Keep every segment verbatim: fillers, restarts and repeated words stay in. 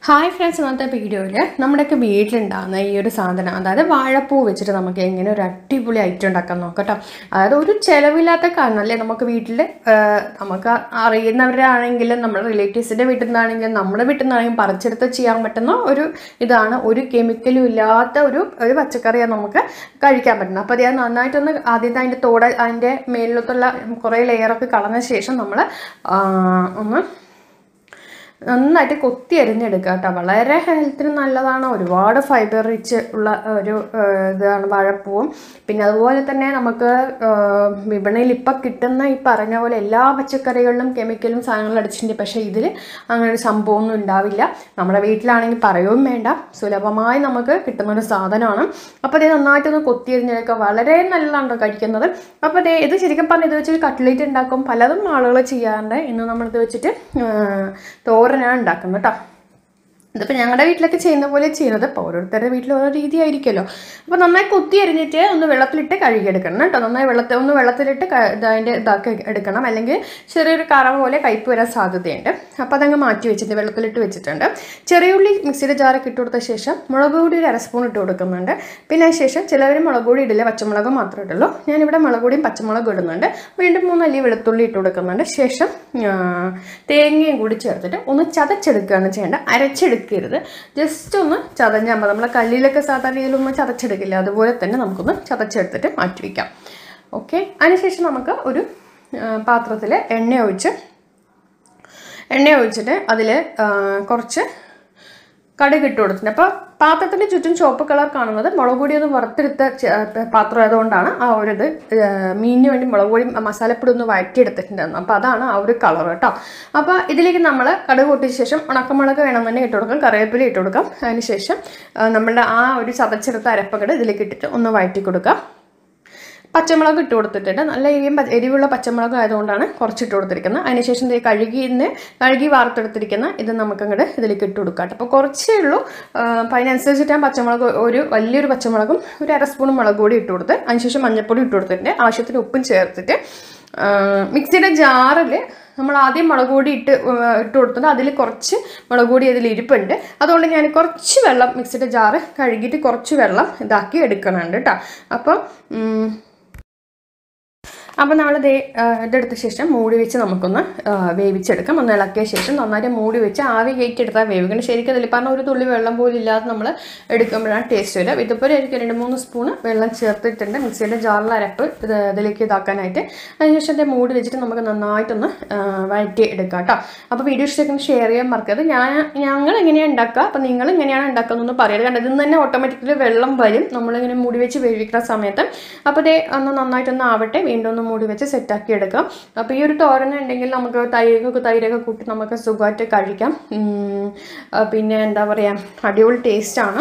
Hi friends, ഇന്നത്തെ വീഡിയോയിൽ നമ്മുടെയൊക്കെ വീട്ടിലുണ്ടാകുന്ന ഈ ഒരു സാധനം, അതായത് വാഴപ്പൂ വെച്ചിട്ട് നമുക്ക് എങ്ങനെ ഒരു അടിപൊളി ഐറ്റം ഉണ്ടാക്കാൻ നോക്കട്ടോ. അതായത് ഒരു ചിലവില്ലാത്ത കാരണം അല്ലേ, നമുക്ക് വീട്ടിൽ നമുക്ക് അറിയുന്നവരാണെങ്കിലും നമ്മുടെ റിലേറ്റീവ്സിൻ്റെ വീട്ടിൽ നിന്നാണെങ്കിലും നമ്മുടെ വീട്ടിൽ നിന്നാണെങ്കിലും പറിച്ചെടുത്ത് ചെയ്യാൻ പറ്റുന്ന ഒരു ഇതാണ്. ഒരു കെമിക്കലും ഇല്ലാത്ത ഒരു ഒരു പച്ചക്കറിയാണ് നമുക്ക് കഴിക്കാൻ പറ്റുന്നത്. അപ്പോൾ അത് നന്നായിട്ടൊന്ന് ആദ്യത്തെ അതിൻ്റെ തോട അതിൻ്റെ മേലിലത്തുള്ള കുറേ ലെയറൊക്കെ കളഞ്ഞ ശേഷം നമ്മൾ ഒന്ന് നന്നായിട്ട് കൊത്തി അരിഞ്ഞെടുക്കുക കേട്ടോ. വളരെ ഹെൽത്തിന് നല്ലതാണ്, ഒരുപാട് ഫൈബർ റിച്ച് ഉള്ള ഒരു ഇതാണ് വാഴപ്പൂവും. പിന്നെ അതുപോലെ തന്നെ നമുക്ക് വിപണിയിൽ ഇപ്പം കിട്ടുന്ന ഈ പറഞ്ഞ പോലെ എല്ലാ പച്ചക്കറികളിലും കെമിക്കലും സാധനങ്ങളും അടിച്ചിട്ടുണ്ട്. പക്ഷേ ഇതിൽ അങ്ങനെ ഒരു സംഭവമൊന്നും ഉണ്ടാവില്ല. നമ്മുടെ വീട്ടിലാണെങ്കിൽ പറയുകയും വേണ്ട, സുലഭമായി നമുക്ക് കിട്ടുന്നൊരു സാധനമാണ്. അപ്പോൾ ഇത് നന്നായിട്ടൊന്ന് കൊത്തി അരിഞ്ഞെടുക്കുക, വളരെ നല്ലതാണ് കഴിക്കുന്നത്. അപ്പോൾ അതേ ഇത് ശരിക്കും പറഞ്ഞാൽ ഇത് വെച്ചിട്ട് കട്ട്ലേറ്റ് ഉണ്ടാക്കും, പലതും ആളുകൾ ചെയ്യാറുണ്ട്. ഇന്ന് നമ്മളിത് വെച്ചിട്ട് തോരനാണ് ഉണ്ടാക്കുന്നത് കേട്ടോ. ഇതിപ്പോൾ ഞങ്ങളുടെ വീട്ടിലൊക്കെ ചെയ്യുന്ന പോലെ ചെയ്യുന്നത്, ഇപ്പോൾ ഓരോരുത്തരുടെ വീട്ടിൽ ഓരോ രീതി ആയിരിക്കുമല്ലോ. അപ്പോൾ നന്നായി കൊത്തി അരിഞ്ഞിട്ട് ഒന്ന് വെള്ളത്തിലിട്ട് കഴുകിയെടുക്കണം കേട്ടോ. നന്നായി വെള്ളത്തിൽ ഒന്ന് വെള്ളത്തിലിട്ട് അതിൻ്റെ ഇതാക്കി എടുക്കണം, അല്ലെങ്കിൽ ചെറിയൊരു കറ പോലെ കയ്പ്പ് വരാൻ സാധ്യതയുണ്ട്. അപ്പോൾ അതങ്ങ് മാറ്റി വെച്ചിട്ട് വെള്ളത്തിലിട്ട് വെച്ചിട്ടുണ്ട്. ചെറിയ ഉള്ളി മിക്സിയുടെ ജാറൊക്കെ ഇട്ട് കൊടുത്ത ശേഷം മുളക് പൊടി ഒരു അര സ്പൂൺ ഇട്ട് കൊടുക്കുന്നുണ്ട്. പിന്നെ അതിന് ശേഷം ചിലവർ മുളക് പൊടി ഇടില്ല, പച്ചമുളക് മാത്രമേ ഇടുള്ളൂ. ഞാനിവിടെ മുളക് പൊടിയും പച്ചമുളകും ഇടുന്നുണ്ട്. വീണ്ടും മൂന്നല്ലി വെളുത്തുള്ളി ഇട്ട് കൊടുക്കുന്നുണ്ട്. ശേഷം തേങ്ങയും കൂടി ചേർത്തിട്ട് ഒന്ന് ചതച്ചെടുക്കുകയാണ് ചെയ്യേണ്ടത്, അരച്ചെടുക്കുക രുത് ജസ്റ്റ് ഒന്ന് ചതഞ്ഞാൽ മതി. നമ്മളെ കല്ലിലൊക്കെ സാധാരണ രീതിയിലൊന്നും ചതച്ചെടുക്കില്ല, അതുപോലെ തന്നെ നമുക്കൊന്ന് ചതച്ചെടുത്തിട്ട് മാറ്റി വയ്ക്കാം. ഓക്കെ, അതിനുശേഷം നമുക്ക് ഒരു പാത്രത്തിൽ എണ്ണ ഒഴിച്ച് എണ്ണ ഒഴിച്ചിട്ട് അതിൽ കുറച്ച് കടുക് ഇട്ട് കൊടുത്തിട്ടുണ്ട്. അപ്പോൾ പാത്രത്തിൻ്റെ ചുറ്റും ചുവപ്പ് കളർ കാണുന്നത് മുളക് പൊടി ഒന്ന് വറുത്തെടുത്ത പാത്രം ആയതുകൊണ്ടാണ്. ആ ഒരു ഇത് മീനിന് വേണ്ടി മുളക് പൊടി മസാലപ്പൊടി ഒന്ന് വഴറ്റിയെടുത്തിട്ടുണ്ടായിരുന്നു. അപ്പോൾ അതാണ് ആ ഒരു കളർ കേട്ടോ. അപ്പോൾ ഇതിലേക്ക് നമ്മൾ കടുക് പൊട്ടിയ ശേഷം ഉണക്കമുളക് വേണമെന്നുണ്ടെങ്കിൽ ഇട്ട് കൊടുക്കാം, കറിവേപ്പില ഇട്ട് കൊടുക്കാം. അതിന് ശേഷം നമ്മളുടെ ആ ഒരു ചതച്ചെടുത്ത അരപ്പകട് ഇതിലേക്ക് ഇട്ടിട്ട് ഒന്ന് വഴറ്റി കൊടുക്കാം. പച്ചമുളക് ഇട്ട് കൊടുത്തിട്ടുണ്ട്. നല്ല എരിയും എരിവുള്ള പച്ചമുളക് ആയതുകൊണ്ടാണ് കുറച്ചിട്ട് കൊടുത്തിരിക്കുന്നത്. അതിനുശേഷം ഇത് കഴുകിന്ന് കഴുകി വാർത്തെടുത്തിരിക്കുന്ന ഇത് നമുക്കങ്ങോട്ട് ഇതിലേക്ക് ഇട്ട് കൊടുക്കാം. അപ്പോൾ കുറച്ചേ ഉള്ളൂ. അപ്പോൾ അതിനനുസരിച്ചിട്ട് ഞാൻ പച്ചമുളക് ഒരു വലിയൊരു പച്ചമുളകും ഒരു അര സ്പൂൺ മുളക് പൊടി ഇട്ട് കൊടുത്ത് അതിനുശേഷം മഞ്ഞൾപ്പൊടി ഇട്ട് കൊടുത്തിട്ടുണ്ട്. ആവശ്യത്തിന് ഉപ്പും ചേർത്തിട്ട് മിക്സിയുടെ ജാറിൽ നമ്മൾ ആദ്യം മുളക് പൊടി ഇട്ട് ഇട്ട് കൊടുത്തിട്ട് അതിൽ കുറച്ച് മുളക് പൊടി അതിൽ ഇരിപ്പുണ്ട്. അതുകൊണ്ട് ഞാൻ കുറച്ച് വെള്ളം മിക്സിയുടെ ജാറ് കഴുകിയിട്ട് കുറച്ച് വെള്ളം ഇതാക്കി എടുക്കണുണ്ട് കേട്ടോ. അപ്പം അപ്പോൾ നമ്മളിത് ഇതെടുത്ത ശേഷം മൂടി വെച്ച് നമുക്കൊന്ന് വേവിച്ചെടുക്കാം. ഒന്ന് ഇളക്കിയ ശേഷം നന്നായിട്ട് മൂടി വെച്ച് ആവി കയറ്റിയെടുത്താൽ വേവിക്കണം. ശരിക്കും അതിൽ പറഞ്ഞാൽ ഒരു തുള്ളി വെള്ളം പോലും ഇല്ലാതെ നമ്മൾ എടുക്കുമ്പോഴാണ് ടേസ്റ്റ് വരിക. ഇതുപോലെ എനിക്ക് രണ്ട് മൂന്ന് സ്പൂണ് വെള്ളം ചേർത്തിട്ടുണ്ട് മിക്സിയുടെ ജാറിൽ അരപ്പ് ഇത് ഇതിലേക്ക് ഇതാക്കാനായിട്ട്. അതിനുശേഷം അതിൻ്റെ മൂടി വെച്ചിട്ട് നമുക്ക് നന്നായിട്ടൊന്ന് വഴറ്റി എടുക്കാം കേട്ടോ. അപ്പോൾ വീഡിയോ ഇഷ്ടമൊക്കെ ഷെയർ ചെയ്യാൻ മറക്കരുത്. ഞാൻ ഞങ്ങൾ എങ്ങനെയാണ് ഉണ്ടാക്കുക, അപ്പോൾ നിങ്ങൾ എങ്ങനെയാണ് ഉണ്ടാക്കുന്നതെന്ന് പറയുന്നത്. കാരണം ഇതിൽ നിന്ന് തന്നെ ഓട്ടോമാറ്റിക്കലി വെള്ളം വരും നമ്മളിങ്ങനെ മൂടി വെച്ച് വേവിക്കുന്ന സമയത്ത്. അപ്പോൾ ഇത് ഒന്ന് നന്നായിട്ടൊന്ന് ആവട്ടെ, വീണ്ടും ഒന്ന് മൂടി വെച്ച് സെറ്റാക്കി എടുക്കാം. അപ്പോൾ ഈ ഒരു തോരൻ ഉണ്ടെങ്കിൽ നമുക്ക് തൈരൊക്കെ തൈരൊക്കെ കൂട്ടി നമുക്ക് സുഖമായിട്ട് കഴിക്കാം. പിന്നെ എന്താ പറയുക, അടിപൊളി ടേസ്റ്റാണ്.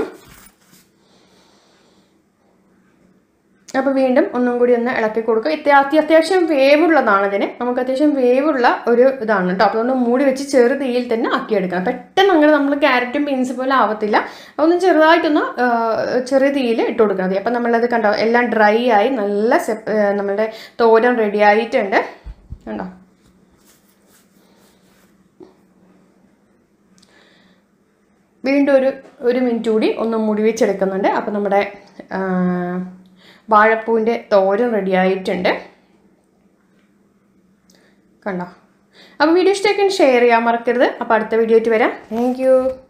അപ്പോൾ വീണ്ടും ഒന്നും കൂടി ഒന്ന് ഇളക്കി കൊടുക്കുക. ഇത്യാ അത്യാവശ്യം വേവുള്ളതാണ് ഇതിന്, നമുക്ക് അത്യാവശ്യം വേവുള്ള ഒരു ഇതാണ് കേട്ടോ. അപ്പോൾ ഒന്ന് മൂടി വെച്ച് ചെറു തീയിൽ തന്നെ ആക്കിയെടുക്കണം. പെട്ടെന്ന് അങ്ങനെ നമ്മൾ ക്യാരറ്റും ബീൻസ് പോലെ ആവത്തില്ല. ഒന്ന് ചെറുതായിട്ടൊന്ന് ചെറിയ തീയിൽ ഇട്ട് കൊടുക്കണം. അപ്പം നമ്മളത് കണ്ടോ, എല്ലാം ഡ്രൈ ആയി നല്ല സെപ്പ് നമ്മളുടെ തോരൻ റെഡി ആയിട്ടുണ്ട് കണ്ടോ. വീണ്ടും ഒരു ഒരു മിനിറ്റ് കൂടി ഒന്ന് മൂടി വെച്ചെടുക്കുന്നുണ്ട്. അപ്പോൾ നമ്മുടെ വാഴപ്പൂവിൻ്റെ തോരൻ റെഡി ആയിട്ടുണ്ട് കണ്ടോ. അപ്പോൾ വീഡിയോ ഇഷ്ടമൊക്കെ ഷെയർ ചെയ്യാൻ മറക്കരുത്. അപ്പോൾ അടുത്ത വീഡിയോ ആയിട്ട് വരാം. Thank U.